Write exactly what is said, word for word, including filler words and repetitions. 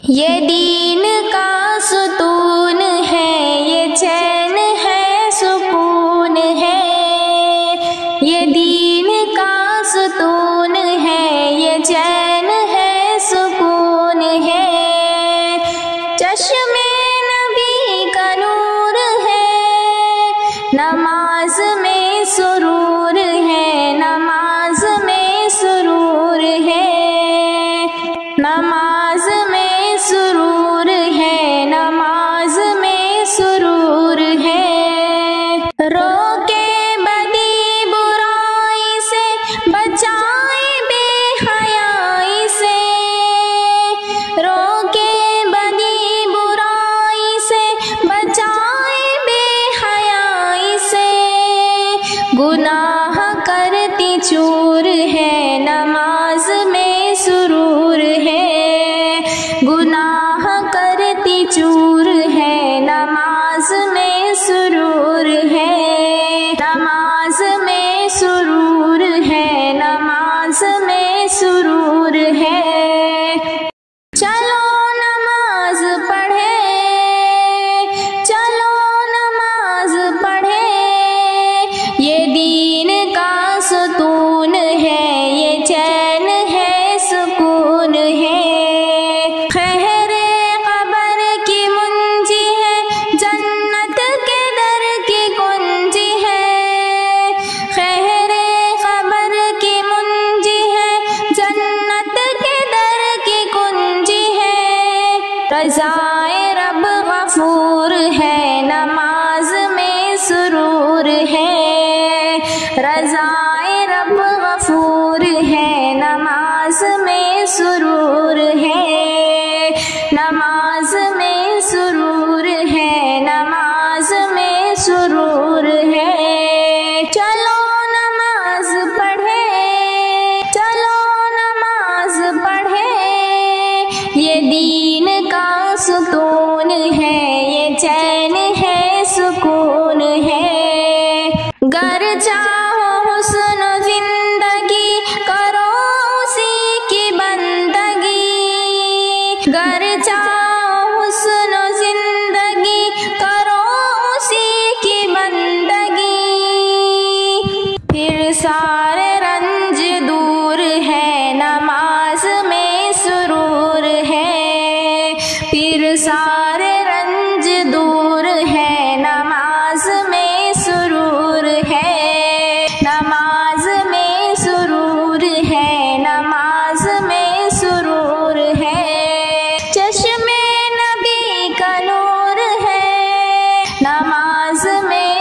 یہ دین کا ستون ہے، یہ چین ہے، سکون ہے، یہ دین کا ستون ہے، یہ چین ہے، سکون ہے، چشم نبی کا نور ہے، نماز میں سرور ہے، نماز میں سرور ہے، نماز میں سرور ہے، نماز میں سرور ہے، روکے بدی برائی سے، بچائے بے حیائی سے، روکے بدی برائی سے، بچائے بے حیائی سے، گناہ کرتی چور ہے، نماز میں سرور ہے، گناہ کرتی چور ہے، نماز میں سرور ہے، نماز میں سرور ہے، نماز میں سرور ہے، چلو نماز پڑھے، چلو نماز پڑھے، یہ دین کا ستون ہے، یہ چین ہے، سکون ہے، خیر قبر کی منجی ہے، جنت کے در کی کنجی ہے، خیر قبر کی منجی ہے، جنت کے در کی کنجی ہے، رضائے رب غفور ہے، نماز میں سرور ہے، رضائے رب غفور ہے، نماز میں سرور ہے، نماز میں سرور ہے، نماز میں سرور ہے، چلو نماز پڑھے، چلو نماز پڑھے، یہ دین کا ستون ہے، یہ چین ہے، سکون ہے، گر چاہو حسن زندگی کرو اسی کی بندگی، گر چاہو حسن زندگی کرو اسی کی بندگی، پھر سارے رنج دور ہے، نماز میں سرور ہے، پھر سارے رنج دور ہے، نماز میں سرور ہے، نماز میں سرور ہے، نماز میں سرور ہے، چشم نبی کا نور ہے، نماز میں